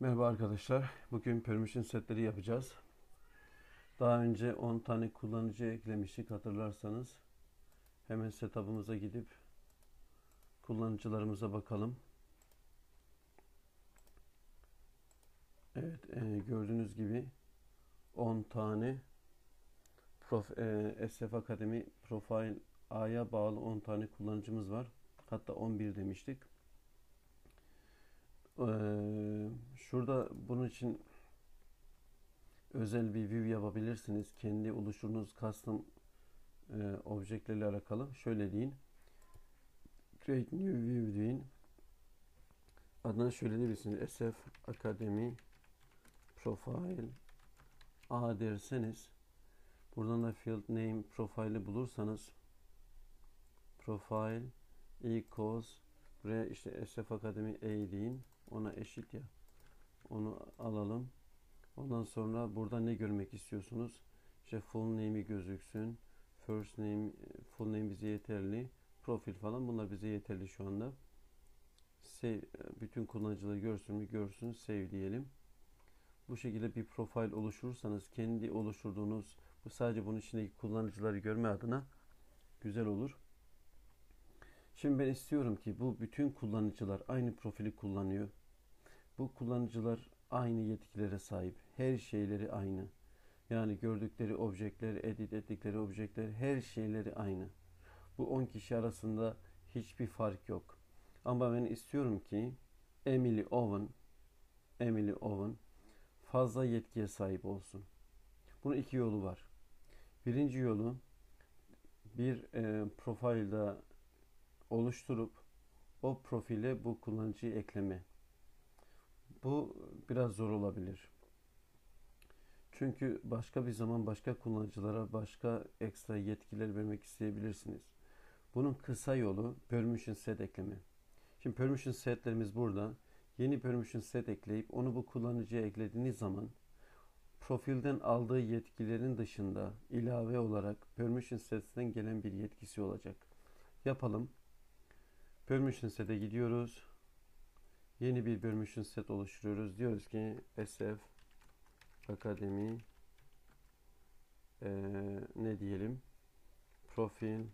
Merhaba arkadaşlar. Bugün permission setleri yapacağız. Daha önce 10 tane kullanıcı eklemiştik hatırlarsanız. Hemen setup'ımıza gidip kullanıcılarımıza bakalım. Evet, gördüğünüz gibi 10 tane SF Akademi Profile A'ya bağlı 10 tane kullanıcımız var. Hatta 11 demiştik. Şurada bunun için özel bir view yapabilirsiniz. Kendi oluşturduğunuz custom objelerle alakalı. Şöyle deyin. Create new view deyin. Adına şöyle diyebilirsiniz. SF Academy Profile A derseniz buradan da field name profile'i bulursanız profile equals buraya işte SF Academy A deyin. Ona eşit ya. Onu alalım. Ondan sonra burada ne görmek istiyorsunuz? İşte full name'i gözüksün. First name, full name bize yeterli. Profil falan bunlar bize yeterli şu anda. Save, bütün kullanıcıları görsün mü görsün, save diyelim. Bu şekilde bir profil oluşturursanız kendi oluşturduğunuz, bu sadece bunun içindeki kullanıcıları görme adına güzel olur. Şimdi ben istiyorum ki bu bütün kullanıcılar aynı profili kullanıyor. Bu kullanıcılar aynı yetkilere sahip. Her şeyleri aynı. Yani gördükleri objeler, edit ettikleri objeler, her şeyleri aynı. Bu 10 kişi arasında hiçbir fark yok. Ama ben istiyorum ki Emily Owen fazla yetkiye sahip olsun. Bunun iki yolu var. Birinci yolu bir profilde oluşturup o profile bu kullanıcıyı ekleme. Bu biraz zor olabilir. Çünkü başka bir zaman başka kullanıcılara başka ekstra yetkiler vermek isteyebilirsiniz. Bunun kısa yolu permission set ekleme. Şimdi permission setlerimiz burada. Yeni permission set ekleyip onu bu kullanıcıya eklediğiniz zaman profilden aldığı yetkilerin dışında ilave olarak permission set'ten gelen bir yetkisi olacak. Yapalım. Permission set'e gidiyoruz. Yeni bir permission set oluşturuyoruz. Diyoruz ki SF Academy ne diyelim? Profil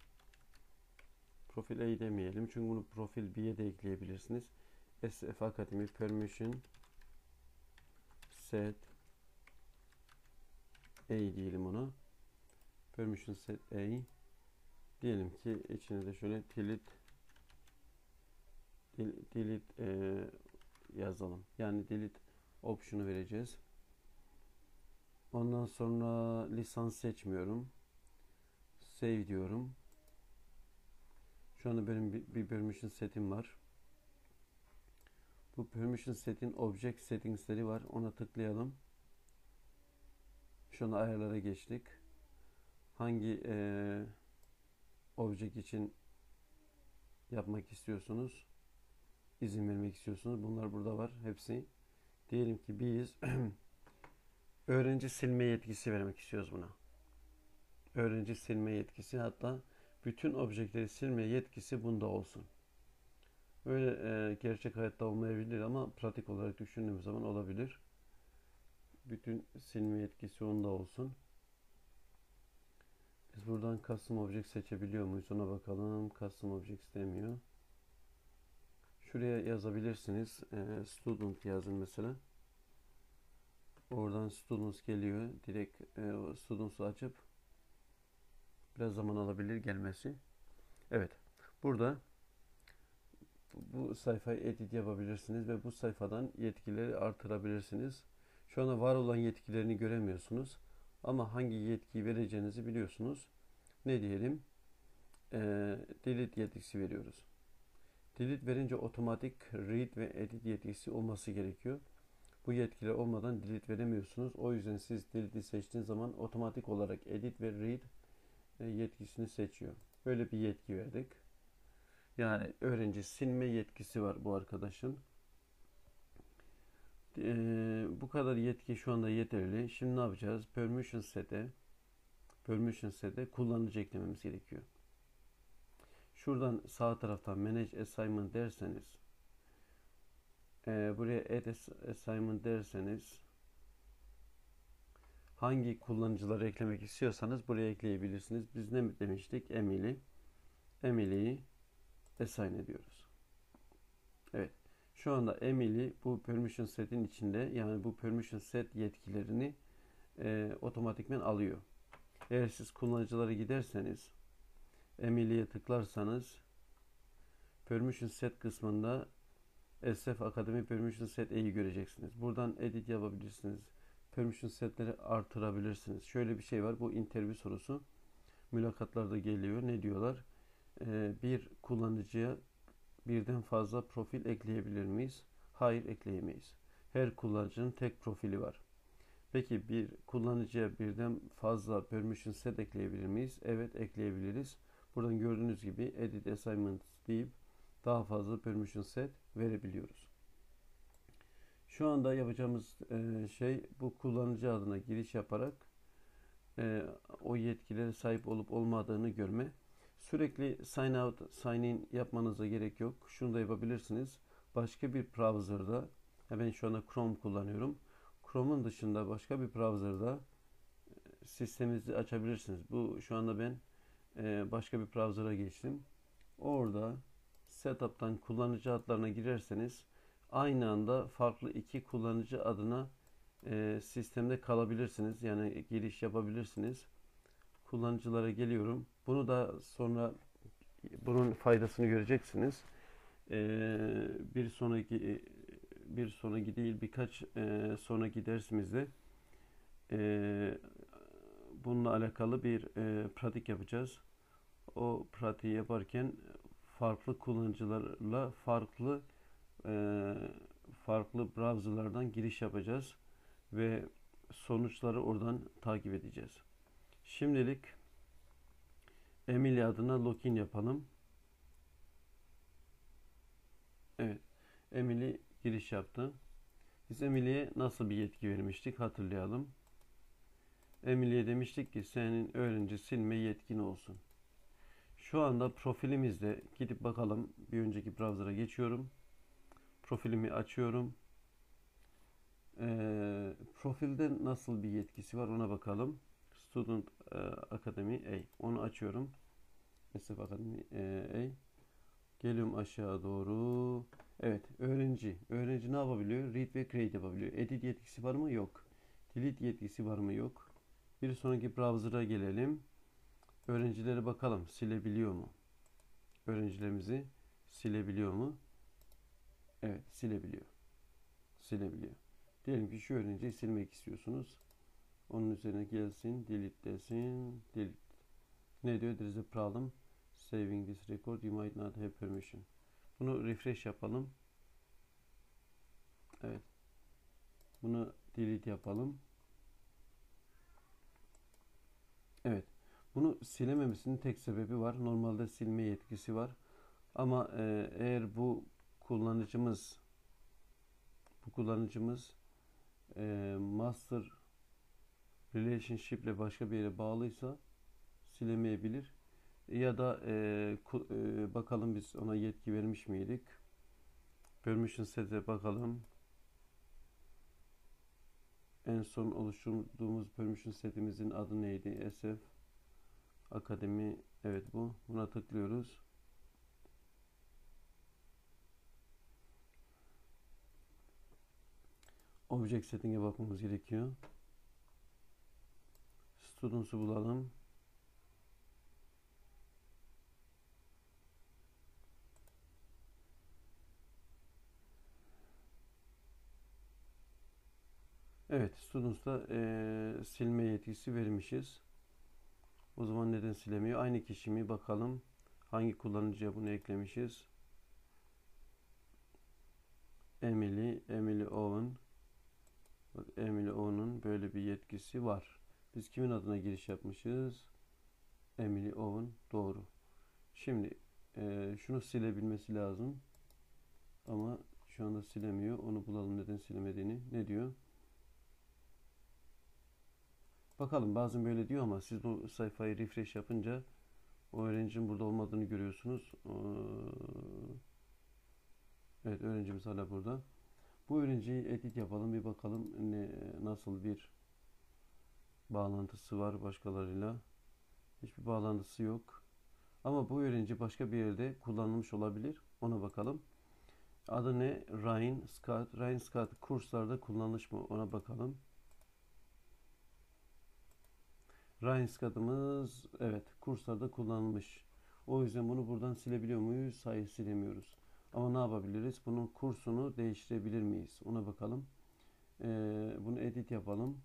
A demeyelim. Çünkü bunu profil B'ye de ekleyebilirsiniz. SF Academy permission set A diyelim ona. Permission set A. Diyelim ki içine de şöyle delete yazalım. Yani delete option'u vereceğiz. Ondan sonra lisans seçmiyorum. Save diyorum. Şu anda benim bir permission setim var. Bu permission setin object settings'leri var. Ona tıklayalım. Şu anda ayarlara geçtik. Hangi object için yapmak istiyorsunuz? İzin vermek istiyorsunuz. Bunlar burada var. Hepsi. Diyelim ki biz öğrenci silme yetkisi vermek istiyoruz buna. Öğrenci silme yetkisi, hatta bütün objeleri silme yetkisi bunda olsun. Öyle gerçek hayatta olmayabilir ama pratik olarak düşündüğümüz zaman olabilir. Bütün silme yetkisi onda olsun. Biz buradan custom object seçebiliyor muyuz? Ona bakalım. Custom object istemiyor. Şuraya yazabilirsiniz. Student yazın mesela. Oradan students geliyor. Direkt students'u açıp biraz zaman alabilir gelmesi. Evet. Burada bu sayfayı edit yapabilirsiniz ve bu sayfadan yetkileri artırabilirsiniz. Şu anda var olan yetkilerini göremiyorsunuz. Ama hangi yetkiyi vereceğinizi biliyorsunuz. Ne diyelim? Delete yetkisi veriyoruz. Delete verince otomatik read ve edit yetkisi olması gerekiyor. Bu yetkiler olmadan delete veremiyorsunuz. O yüzden siz delete'i seçtiğiniz zaman otomatik olarak edit ve read yetkisini seçiyor. Böyle bir yetki verdik. Yani öğrenci silme yetkisi var bu arkadaşın. Bu kadar yetki şu anda yeterli. Şimdi ne yapacağız? Permission set'e kullanıcı eklememiz gerekiyor. Şuradan sağ taraftan Manage Assignment derseniz buraya add assignment derseniz hangi kullanıcıları eklemek istiyorsanız buraya ekleyebilirsiniz. Biz ne demiştik? Emily'yi assign ediyoruz. Evet. Şu anda Emily bu permission set'in içinde, yani bu permission set yetkilerini otomatikmen alıyor. Eğer siz kullanıcılara giderseniz, Emily'ye tıklarsanız permission set kısmında SF Academy Permission Set E'yi göreceksiniz. Buradan edit yapabilirsiniz. Permission setleri artırabilirsiniz. Şöyle bir şey var. Bu interview sorusu mülakatlarda geliyor. Ne diyorlar? Bir kullanıcıya birden fazla profil ekleyebilir miyiz? Hayır, ekleyemeyiz. Her kullanıcının tek profili var. Peki bir kullanıcıya birden fazla permission set ekleyebilir miyiz? Evet, ekleyebiliriz. Buradan gördüğünüz gibi edit assignment deyip daha fazla permission set verebiliyoruz. Şu anda yapacağımız şey bu kullanıcı adına giriş yaparak o yetkilere sahip olup olmadığını görme. Sürekli sign out, sign in yapmanıza gerek yok. Şunu da yapabilirsiniz. Başka bir browser'da, ben şu anda Chrome kullanıyorum. Chrome'un dışında başka bir browser'da sisteminizi açabilirsiniz. Bu şu anda ben başka bir browser'a geçtim. Orada setup'tan kullanıcı adlarına girerseniz aynı anda farklı iki kullanıcı adına sistemde kalabilirsiniz. Yani giriş yapabilirsiniz. Kullanıcılara geliyorum. Bunu da sonra bunun faydasını göreceksiniz. Bir sonraki değil, birkaç sonraki dersimizde bununla alakalı bir pratik yapacağız. O pratiği yaparken farklı kullanıcılarla farklı browserlardan giriş yapacağız ve sonuçları oradan takip edeceğiz. Şimdilik Emily adına login yapalım. Evet, Emily giriş yaptı. Biz Emily'ye nasıl bir yetki vermiştik hatırlayalım. Emily'ye demiştik ki senin öğrenci silme yetkin olsun. Şu anda profilimizde gidip bakalım, bir önceki browser'a geçiyorum. Profilimi açıyorum. Profilde nasıl bir yetkisi var ona bakalım. Student Academy A. Onu açıyorum. SF Academy A. Geliyorum aşağı doğru. Evet, öğrenci. Öğrenci ne yapabiliyor? Read ve create yapabiliyor. Edit yetkisi var mı? Yok. Delete yetkisi var mı? Yok. Bir sonraki browser'a gelelim. Öğrencilere bakalım. Silebiliyor mu? Öğrencilerimizi silebiliyor mu? Evet, silebiliyor. Silebiliyor. Diyelim ki şu öğrenciyi silmek istiyorsunuz. Onun üzerine gelsin, delete desin, delete. Ne diyor? There is a problem saving this record. You might not have permission. Bunu refresh yapalım. Evet. Bunu delete yapalım. Evet. Bunu silememesinin tek sebebi var. Normalde silme yetkisi var. Ama eğer bu kullanıcımız master relationship ile başka bir yere bağlıysa silemeyebilir. Ya da bakalım biz ona yetki vermiş miydik? Permission set'e bakalım. En son oluşturduğumuz permission setimizin adı neydi? SF Academy. Evet bu. Buna tıklıyoruz. Object setting'e bakmamız gerekiyor. Students'u bulalım. Evet, Students'ta silme yetkisi vermişiz. O zaman neden silemiyor? Aynı kişi mi? Bakalım. Hangi kullanıcıya bunu eklemişiz? Emily Owen. Bak, Emily Owen'un böyle bir yetkisi var. Biz kimin adına giriş yapmışız? Emily Owen. Doğru. Şimdi şunu silebilmesi lazım. Ama şu anda silemiyor. Onu bulalım neden silemediğini. Ne diyor? Bakalım, bazen böyle diyor ama siz bu sayfayı refresh yapınca o öğrencinin burada olmadığını görüyorsunuz. Evet, öğrencimiz hala burada. Bu öğrenciyi edit yapalım, bir bakalım nasıl bir bağlantısı var başkalarıyla. Hiçbir bağlantısı yok. Ama bu öğrenci başka bir yerde kullanılmış olabilir. Ona bakalım. Adı ne? Ryan Scott. Ryan Scott kurslarda kullanılmış mı? Ona bakalım. Ryan Scott'ımız evet kurslarda kullanılmış. O yüzden bunu buradan silebiliyor muyuz? Hayır, silemiyoruz. Ama ne yapabiliriz? Bunun kursunu değiştirebilir miyiz? Ona bakalım. Bunu edit yapalım.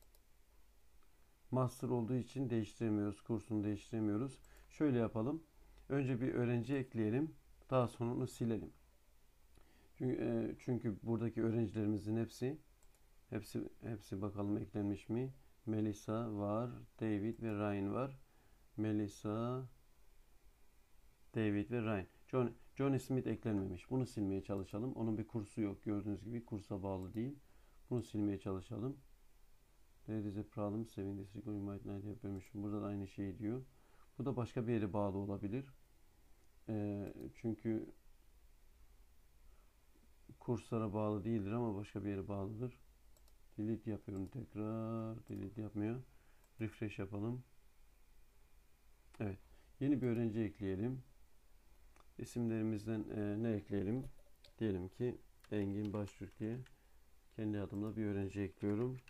Master olduğu için değiştiremiyoruz. Kursunu değiştiremiyoruz. Şöyle yapalım. Önce bir öğrenci ekleyelim. Daha sonra onu silelim. Çünkü buradaki öğrencilerimizin hepsi bakalım eklenmiş mi? Melissa var, David ve Ryan var. Melissa, David ve Ryan. John Smith eklenmemiş. Bunu silmeye çalışalım. Onun bir kursu yok. Gördüğünüz gibi kursa bağlı değil. Bunu silmeye çalışalım. There is a problem saving this record, you might not have permission. Burada da aynı şeyi diyor. Bu da başka bir yere bağlı olabilir. Çünkü kurslara bağlı değildir ama başka bir yere bağlıdır. Delete yapıyorum tekrar. Delete yapmıyor. Refresh yapalım. Evet. Yeni bir öğrenci ekleyelim. İsimlerimizden ne ekleyelim? Diyelim ki Engin Baştürk diye kendi adımla bir öğrenci ekliyorum.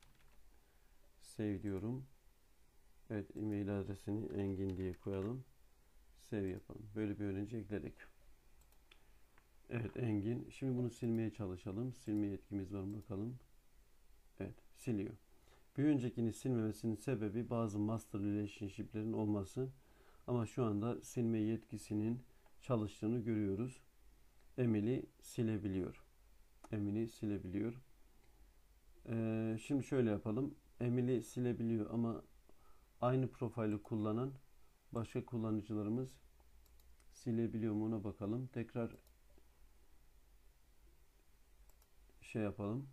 Save diyorum. Evet, e-mail adresini Engin diye koyalım. Save yapalım. Böyle bir öğrenci ekledik. Evet, Engin. Şimdi bunu silmeye çalışalım. Silme yetkimiz var mı bakalım. Evet, siliyor. Bir öncekini silmemesinin sebebi bazı master relationship'lerin olması. Ama şu anda silme yetkisinin çalıştığını görüyoruz. Emily silebiliyor. Emily silebiliyor. Şimdi şöyle yapalım. Emily silebiliyor ama aynı profili kullanan başka kullanıcılarımız silebiliyor mu ona bakalım. Tekrar şey yapalım.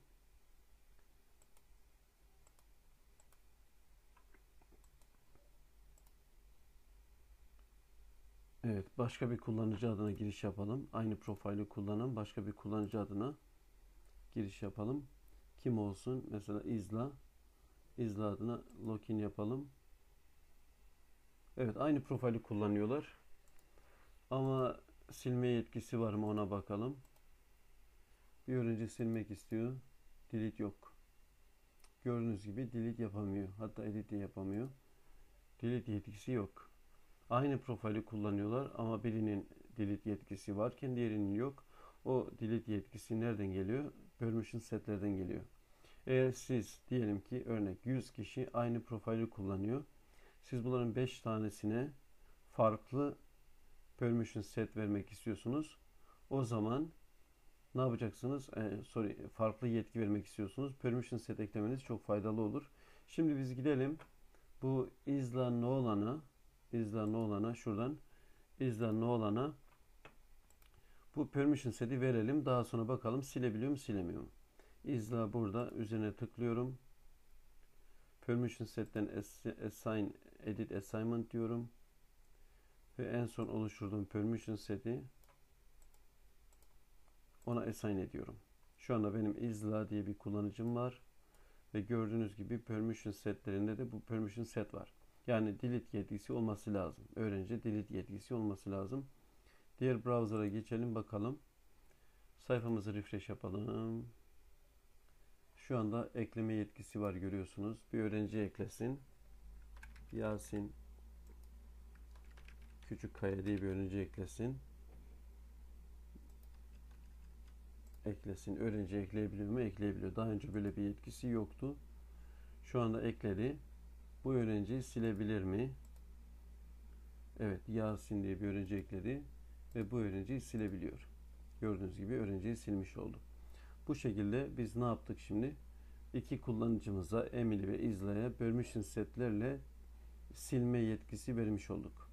Evet, başka bir kullanıcı adına giriş yapalım. Aynı profili kullanan başka bir kullanıcı adına giriş yapalım. Kim olsun? Mesela İzla. İzla adına login yapalım. Evet, aynı profili kullanıyorlar. Ama silme yetkisi var mı ona bakalım. Bir öğrenci silmek istiyor. Delete yok. Gördüğünüz gibi delete yapamıyor. Hatta edit de yapamıyor. Delete yetkisi yok. Aynı profili kullanıyorlar ama birinin delete yetkisi varken diğerinin yok. O delete yetkisi nereden geliyor? Permission setlerden geliyor. Eğer siz diyelim ki örnek 100 kişi aynı profili kullanıyor. Siz bunların 5 tanesine farklı permission set vermek istiyorsunuz. O zaman ne yapacaksınız? Farklı yetki vermek istiyorsunuz. Permission set eklemeniz çok faydalı olur. Şimdi biz gidelim. Bu Isla Nolan'a şuradan Isla Nolan'a bu permission set'i verelim. Daha sonra bakalım silebiliyor mu silemiyor mu? Isla burada. Üzerine tıklıyorum. Permission set'ten assign edit assignment diyorum. Ve en son oluşturduğum permission set'i ona assign ediyorum. Şu anda benim Isla diye bir kullanıcım var. Ve gördüğünüz gibi permission setlerinde de bu permission set var. Yani delete yetkisi olması lazım. Öğrenci delete yetkisi olması lazım. Diğer browser'a geçelim bakalım. Sayfamızı refresh yapalım. Şu anda ekleme yetkisi var görüyorsunuz. Bir öğrenci eklesin. Yasin Küçükkaya diye bir öğrenci eklesin. Öğrenci ekleyebiliyor mu? Ekleyebiliyor. Daha önce böyle bir yetkisi yoktu. Şu anda ekledi. Bu öğrenciyi silebilir mi? Evet, Yasin diye bir öğrenci ekledi ve bu öğrenciyi silebiliyor. Gördüğünüz gibi öğrenciyi silmiş oldu. Bu şekilde biz ne yaptık şimdi? İki kullanıcımıza Emily ve Isla'ya permission setlerle silme yetkisi vermiş olduk.